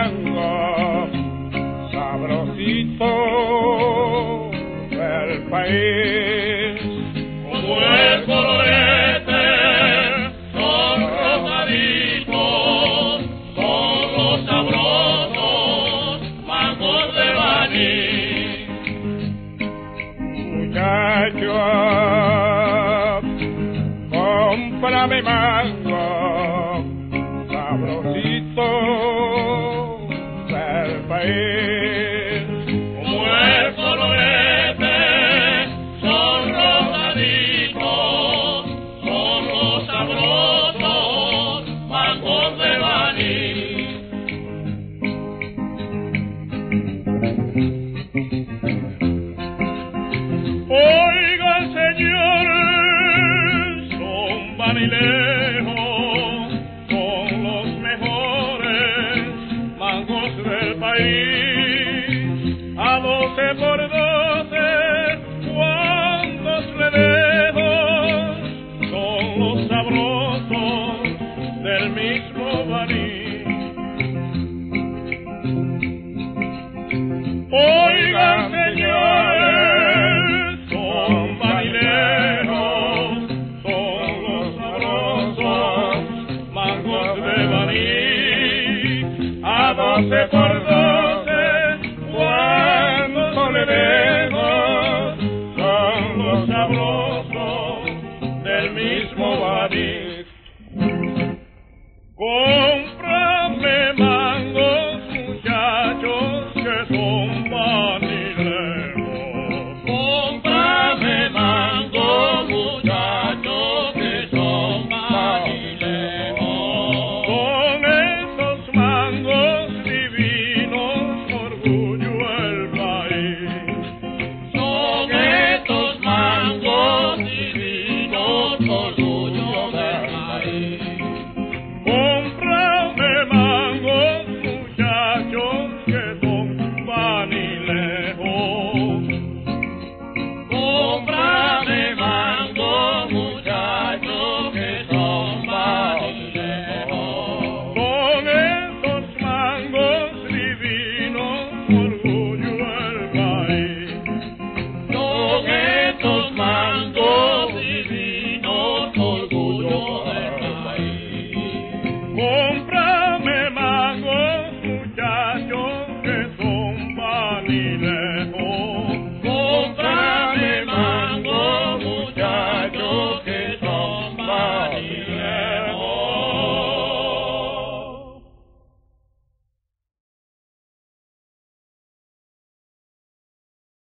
mango, sabrosito del país. Como el colorete, son rosaditos, son los sabrosos mangos de Baní. Muchacho, cómprame mango, sabrosito del país. Como el colorete, son rosaditos, son los sabrosos mangos de Baní. Oigan, señores, son vanilejos, son los mejores mangos del país. A 12 por 12, cuantos redejos, son los sabrosos del mismo Baní. Oigan, señores, son vanilejos, son los sabrosos mangos de Baní. A 12 por 12.